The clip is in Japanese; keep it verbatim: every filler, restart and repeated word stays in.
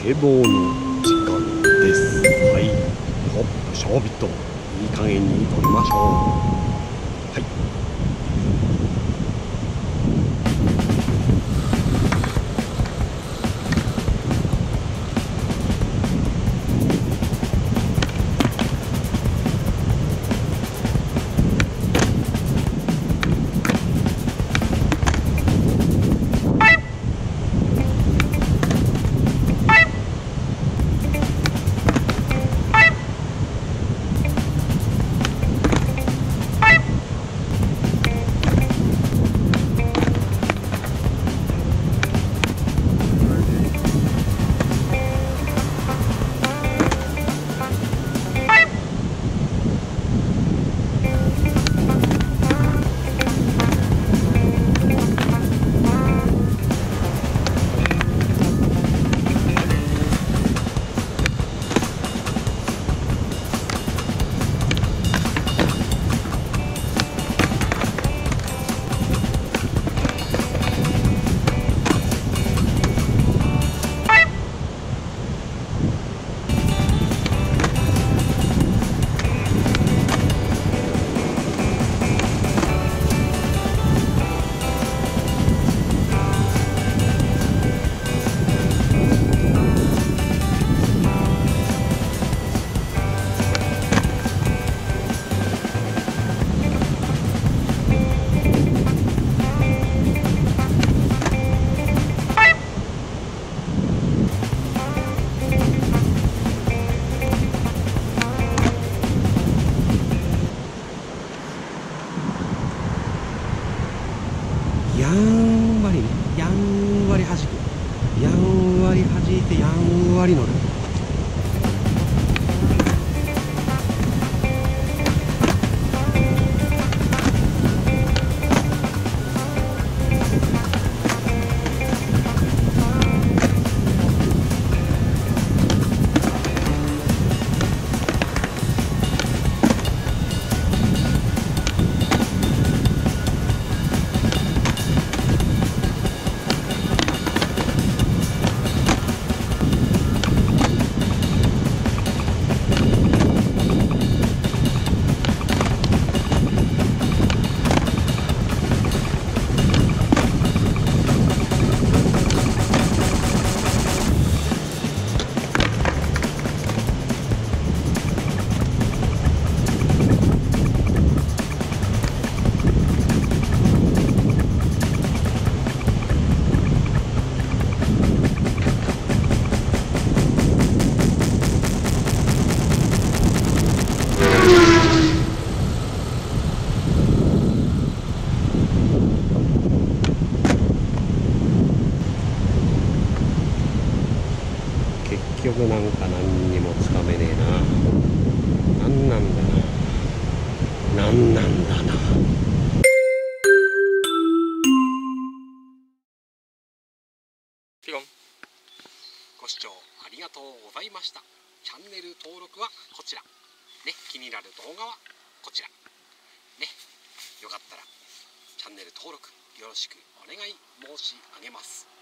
けぼうの時間です。はい、ホップショービット、いい加減に取りましょう。はい。やんわりね、やんわり弾く、やんわり弾いてやんわり乗る。結局なんか何にもつかめねえな。なんなんだな。なんなんだな。ピロン。ご視聴ありがとうございました。チャンネル登録はこちら。ね、気になる動画はこちら。ね、よかったらチャンネル登録よろしくお願い申し上げます。